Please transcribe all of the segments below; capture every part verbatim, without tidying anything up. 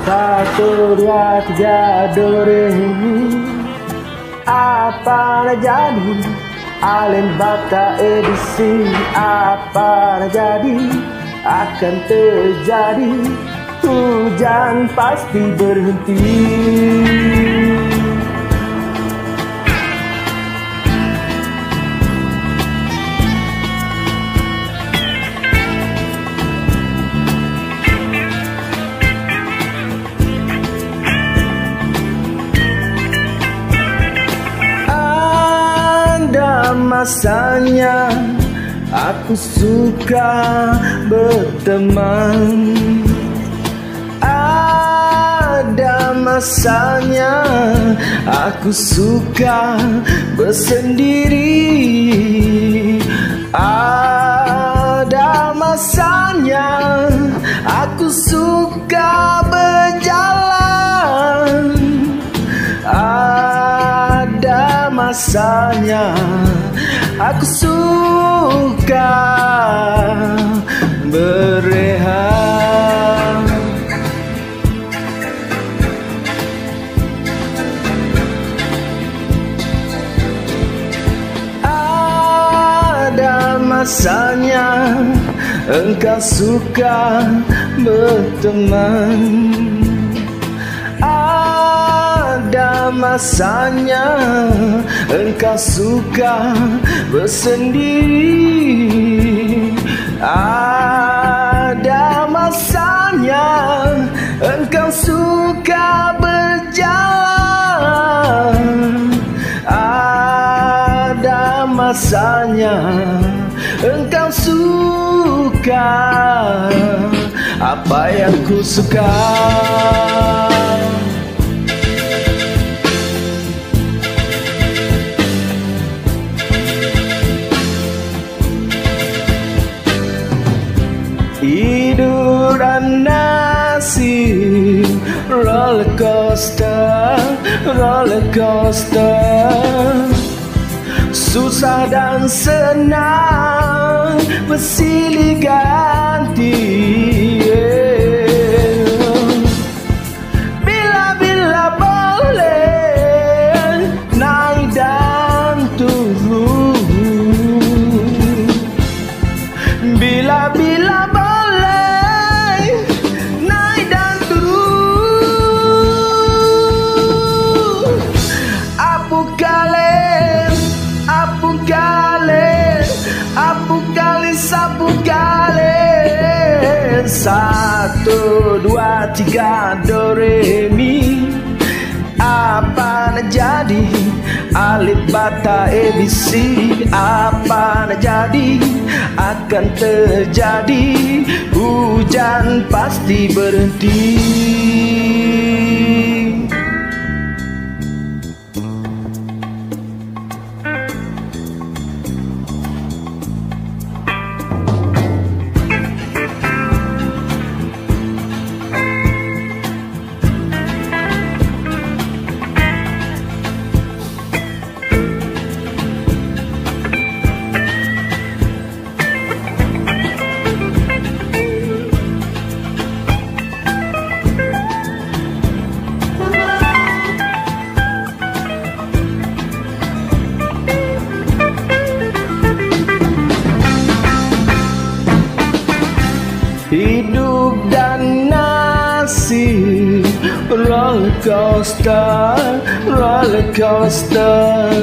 Satu, dua, tiga, do, re, mi. Apa nak jadi? Alif, bata, A, B, C. Apa nak jadi? Akan terjadi. Hujan pasti berhenti. Masanya aku suka berteman, ada masanya aku suka bersendiri, ada masanya aku suka berjalan, ada masanya aku suka berehat. Ada masanya engkau suka berteman, ada masanya engkau suka bersendiri, ada masanya engkau suka berjalan, ada masanya engkau suka apa yang ku suka. Hiduran nasib roller coaster, roller coaster, susah dan senang bersilih ganti. Bila-bila boleh naik dan turun, bila-bila satu, dua, tiga, do, re, mi. Apa nak jadi? Alif, bata, A, B, C. Apa nak jadi? Akan terjadi. Hujan pasti berhenti. Hidup dan nasib roller coaster, roller coaster,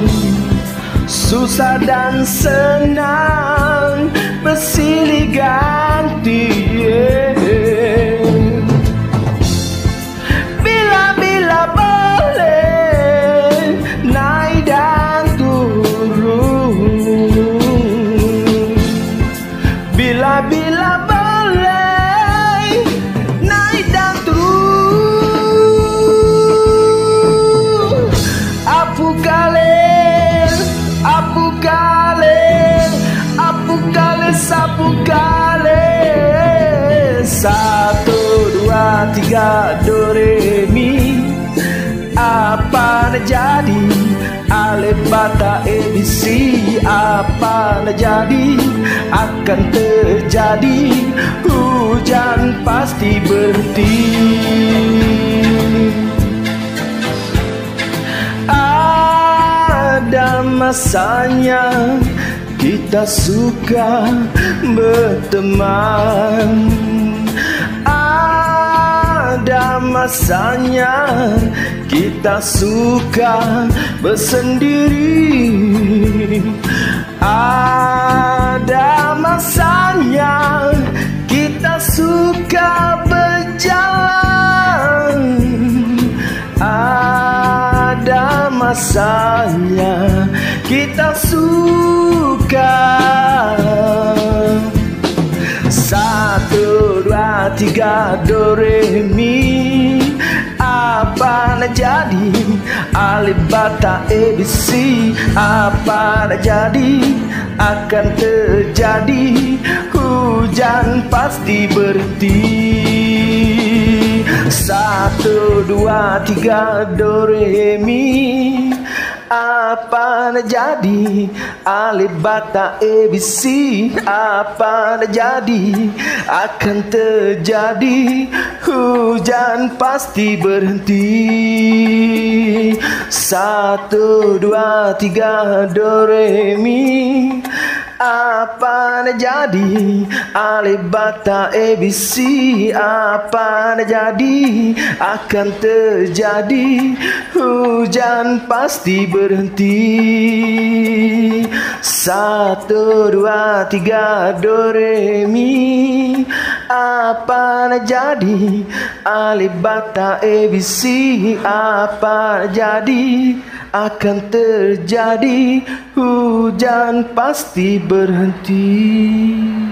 susah dan senang bersilih ganti. Bila-bila boleh naik dan turun, bila-bila sapu kali. Satu, dua, tiga, do, re, mi. Apa nak jadi? Alif, bata, A, B, C. Apa nak jadi? Akan terjadi. Hujan pasti berhenti. masanya kita suka berteman, ada masanya kita suka bersendiri, ada masanya kita suka berjalan, ada masanya kita suka. Satu, dua, tiga, do, re, mi. Apa nak jadi? Alif, bata, a, b, c. Apa nak jadi? Akan terjadi. Hujan pasti berhenti. Satu, dua, tiga, do, re, mi. Apa nak jadi? Alif, bata, a, b, c. Apa nak jadi? Akan terjadi. Hujan pasti berhenti. Satu, dua, tiga, do, re, mi. Apa nak jadi? Alif, bata, a, b, c. Apa nak jadi? Akan terjadi. Hujan pasti berhenti. Satu, dua, tiga, do, re, mi. Apa nak jadi? Alif, bata, a, b, c. Apa nak jadi? Akan terjadi. Hujan pasti berhenti.